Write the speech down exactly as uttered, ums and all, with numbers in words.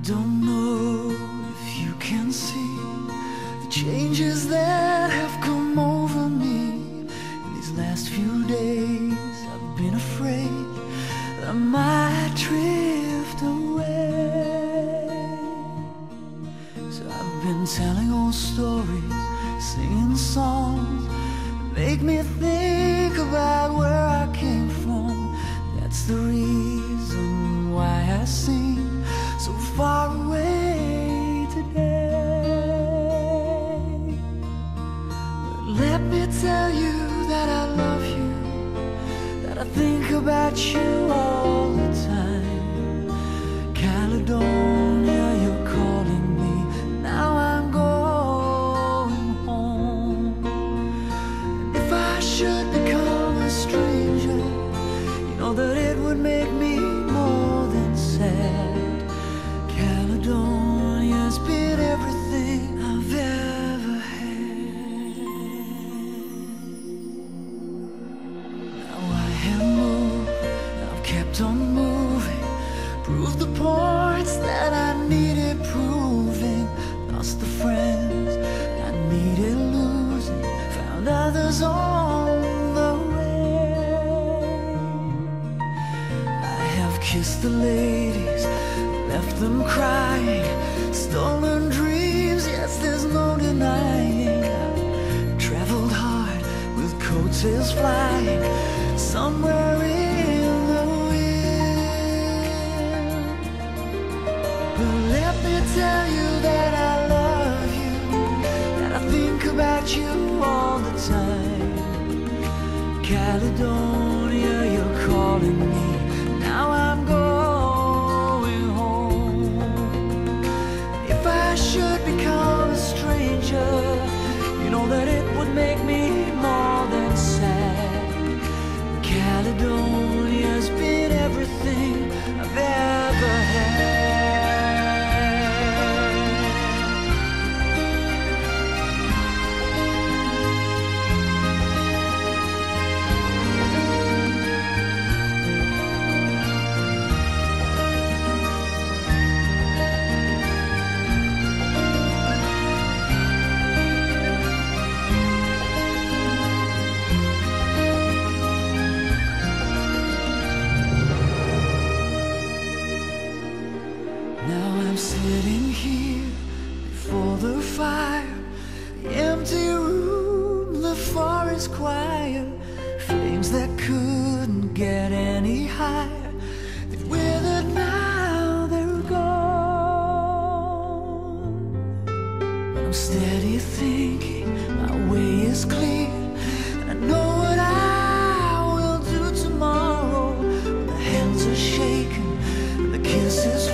don't know if you can see the changes that have come over me. In these last few days I've been afraid that I might drift away. So I've been telling old stories, singing songs that make me think about where I came from. That's the reason why I sing so far away today. But let me tell you that I love you, that I think about you all the time. Caledonia, you're calling me, now I'm going home. And if I should become a stranger, you know that it would make me more than sad. Caledonia's been everything I've ever had. Now I have moved, I've kept on moving, proved the points that I needed proving, lost the friends I needed losing, found others on the way. I have kissed the ladies, left them crying, stolen dreams, yes, there's no denying. I've traveled hard with coattails flying somewhere in the wind. But let me tell you that I love you, that I think about you all the time. Caledonia, you're calling me, now I'm going. Should become a stranger, you know that it would make me more than sad. Caledonia's been everything I've ever had. I'm sitting here before the fire, the empty room, the forest choir, flames that couldn't get any higher, they've withered now, they're gone. But I'm steady thinking, my way is clear, and I know what I will do tomorrow. When the hands are shaking, and the kisses